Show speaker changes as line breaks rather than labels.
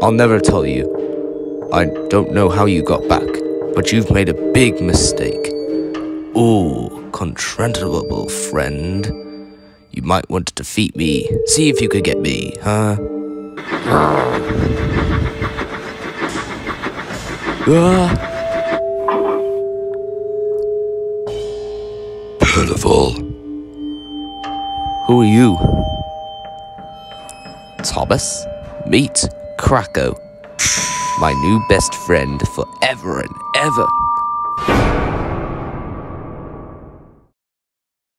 I'll never tell you. I don't know how you got back, but you've made a big mistake. Ooh, controllable friend. You might want to defeat me. See if you could get me, huh?
Pitiful.
Who are you? Thomas? Meet Krako. My new best friend forever and ever.